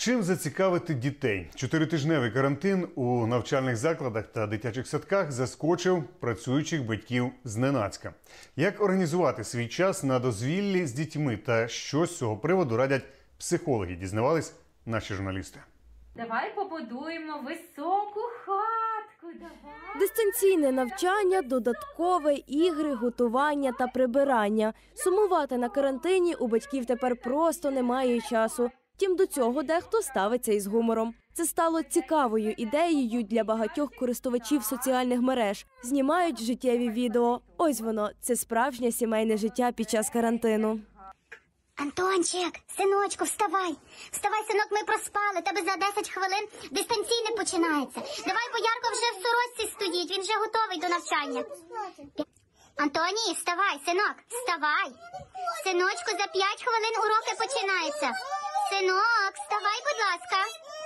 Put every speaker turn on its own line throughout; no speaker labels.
Чим зацікавити дітей? 4-тижневий карантин у навчальних закладах та дитячих садках заскочив працюючих батьків зненацька. Як організувати свій час на дозвіллі з дітьми та що з цього приводу радять психологи, дізнавались наші журналісти.
Давай побудуємо високу хатку, давай.
Дистанційне навчання, додаткове, ігри, готування та прибирання. Сумувати на карантині у батьків тепер просто немає часу. Втім, до цього дехто ставиться із гумором. Це стало цікавою ідеєю для багатьох користувачів соціальних мереж. Знімають життєві відео. Ось воно – це справжнє сімейне життя під час карантину.
Антончик, синочку, вставай. Вставай, синок, ми проспали. Тебе за 10 хвилин дистанційне починається. Давай, бо Ярко вже в сорочці стоїть, він вже готовий до навчання. Антоній, вставай, синок, вставай. Синочку, за 5 хвилин уроки починаються. Синок, вставай, будь ласка.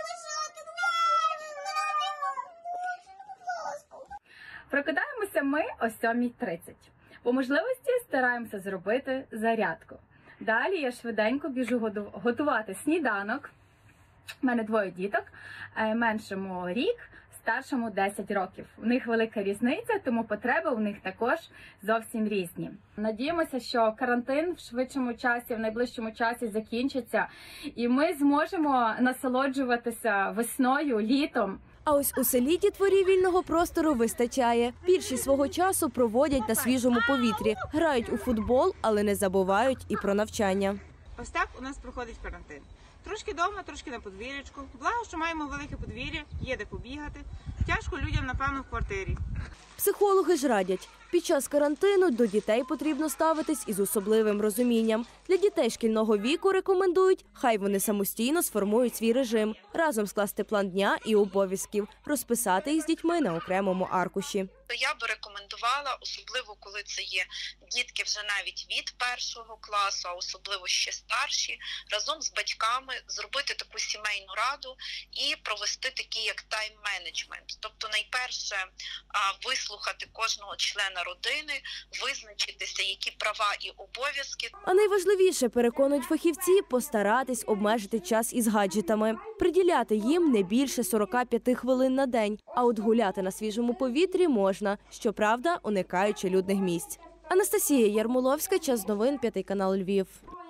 Прокидаємося ми о 7:30. По можливості стараємося зробити зарядку. Далі я швиденько біжу готувати сніданок. У мене 2 діток, меншому рік, старшому 10 років. У них велика різниця, тому потреби у них також зовсім різні. Надіємося, що карантин в швидшому часі, в найближчому часі закінчиться, і ми зможемо насолоджуватися весною, літом.
А ось у селі дітворі вільного простору вистачає. Більшість свого часу проводять на свіжому повітрі, грають у футбол, але не забувають і про навчання.
Ось так у нас проходить карантин. Трошки вдома, трошки на подвір'ячку. Благо, що маємо велике подвір'я, є де побігати. Тяжко людям, напевно, в квартирі.
Психологи ж радять, під час карантину до дітей потрібно ставитись із особливим розумінням. Для дітей шкільного віку рекомендують, хай вони самостійно сформують свій режим, разом скласти план дня і обов'язків, розписати їх з дітьми на окремому аркуші.
Я би рекомендувала, особливо коли це є дітки вже навіть від 1-го класу, а особливо ще старші, разом з батьками зробити таку сімейну раду і провести такий як тайм-менеджмент. Тобто найперше вислухати кожного члена родини, визначитися, які права і обов'язки.
А найважливіше, переконують фахівці, постаратись обмежити час із гаджетами. Приділяти їм не більше 45 хвилин на день, а от гуляти на свіжому повітрі можна, щоправда, уникаючи людних місць. Анастасія Ярмоловська, Час новин, 5 канал Львів.